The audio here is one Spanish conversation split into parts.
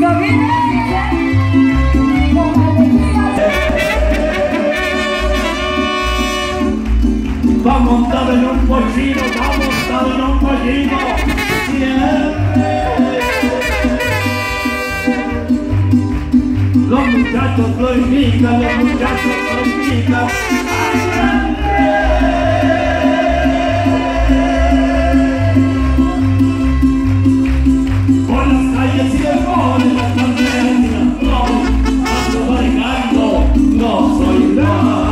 Va montado en un pollino, va montado en un pollino, siempre. Los muchachos lo imitan, los muchachos lo imitan. Por las calles y el gol en las canciones, no, ando barricando, no soy nada.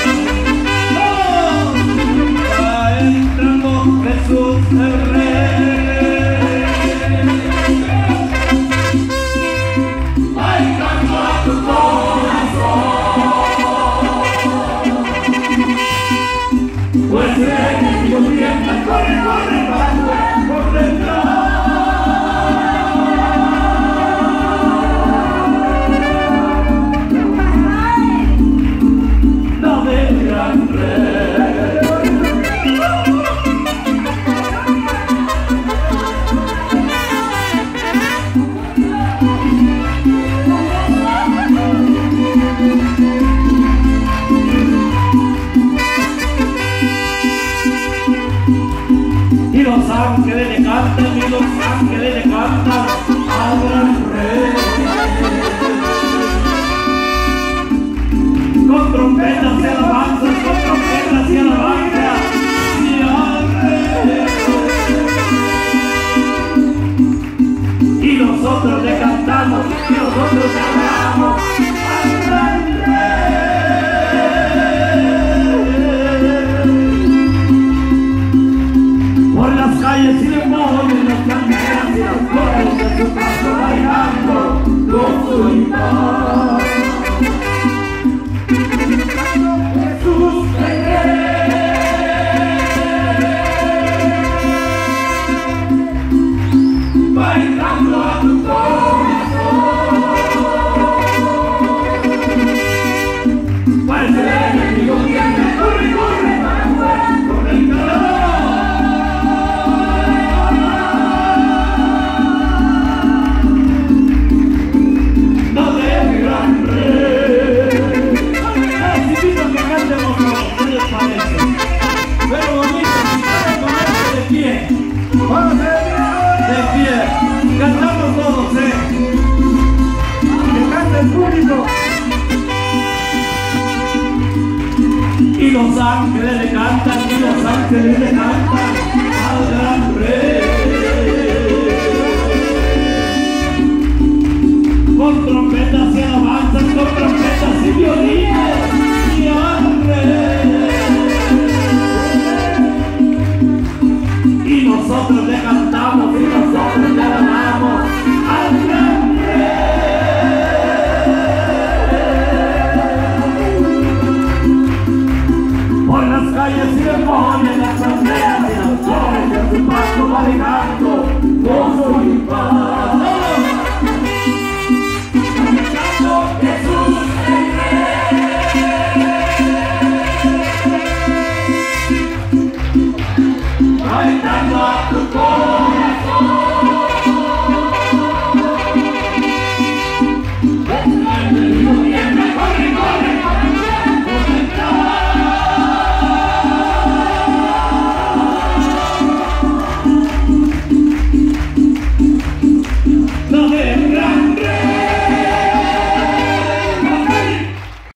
Jesús el Rey, va entrando a tu corazón, pues el enemigo tiembla, corre, corre, corre detrás. Dame el gran Rey. Los ángeles le cantan y los ángeles le cantan al gran Rey. Con trompetas y alabanzas, con trompetas y alabanzas, y al Rey. Y nosotros le cantamos y nosotros le adoramos al gran Rey. Por las calles y demonios, las canteras y las flores de su paso bailando con su imán. Jesús el Rey va entrando a tu corazón, pues el enemigo tiene corre, corre, corre el calor. Cantamos todos, que canta el público. Y los ángeles le cantan, y los ángeles le cantan al gran Rey.